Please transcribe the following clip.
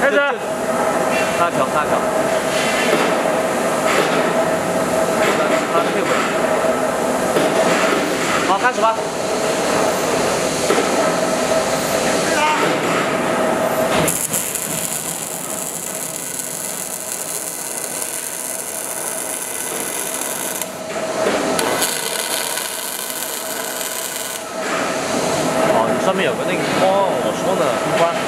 开始。 看调，看调。他退回来。好，开始吧。哦，上面有个那个哦，我说呢，不关。